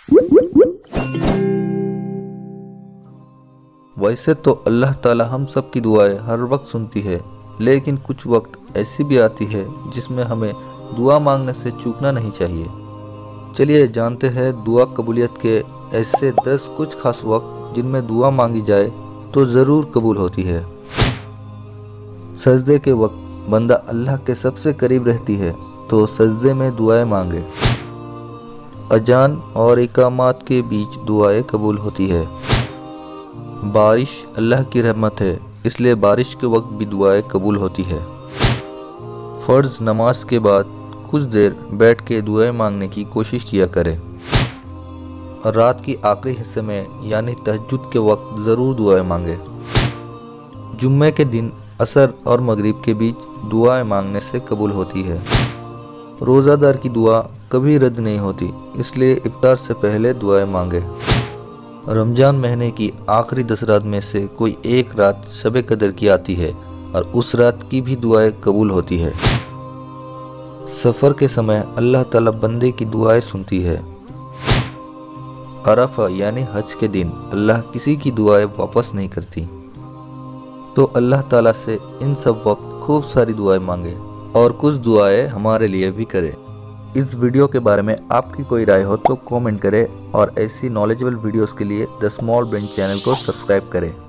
वैसे तो अल्लाह ताला हम सब की दुआएं हर वक्त सुनती है, लेकिन कुछ वक्त ऐसी भी आती है जिसमें हमें दुआ मांगने से चूकना नहीं चाहिए। चलिए जानते हैं दुआ कबूलियत के ऐसे 10 कुछ खास वक्त जिनमें दुआ मांगी जाए तो ज़रूर कबूल होती है। सजदे के वक्त बंदा अल्लाह के सबसे करीब रहती है, तो सजदे में दुआएं मांगे। अजान और इकामात के बीच दुआएं कबूल होती है। बारिश अल्लाह की रहमत है, इसलिए बारिश के वक्त भी दुआएं कबूल होती है। फ़र्ज़ नमाज के बाद कुछ देर बैठ के दुआएं मांगने की कोशिश किया करें। रात की आखिरी हिस्से में यानी तहज्जुद के वक्त ज़रूर दुआएं मांगे। जुम्मे के दिन असर और मगरिब के बीच दुआएं मांगने से कबूल होती है। रोज़ादार की दुआ कभी रद्द नहीं होती, इसलिए इफ्तार से पहले दुआएं मांगे। रमज़ान महीने की आखिरी 10 रात में से कोई एक रात शब कदर की आती है और उस रात की भी दुआएं कबूल होती है। सफ़र के समय अल्लाह ताला बंदे की दुआएं सुनती है। अरफा यानी हज के दिन अल्लाह किसी की दुआएं वापस नहीं करती। तो अल्लाह ताला से इन सब वक्त खूब सारी दुआएं मांगे और कुछ दुआएं हमारे लिए भी करें। इस वीडियो के बारे में आपकी कोई राय हो तो कमेंट करें और ऐसी नॉलेजेबल वीडियोस के लिए द स्मॉल ब्रेन चैनल को सब्सक्राइब करें।